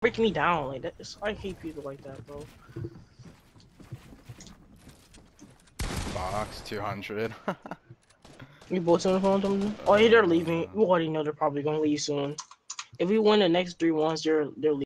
break me down like that. I hate people like that, bro. Box 200. You both on the phone or something? Oh, yeah, they're leaving. You already know they're probably gonna leave soon. If we win the next 3 ones, they're leaving.